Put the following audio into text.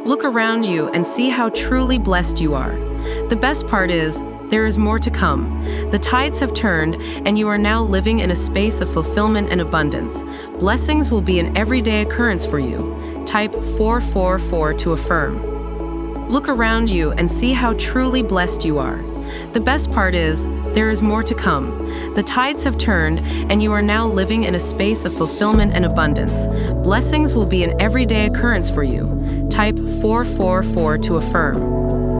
Look around you and see how truly blessed you are. The best part is, there is more to come. The tides have turned, and you are now living in a space of fulfillment and abundance. Blessings will be an everyday occurrence for you. Type 444 to affirm. Look around you and see how truly blessed you are. The best part is, there is more to come. The tides have turned, and you are now living in a space of fulfillment and abundance. Blessings will be an everyday occurrence for you. Type 444 to affirm.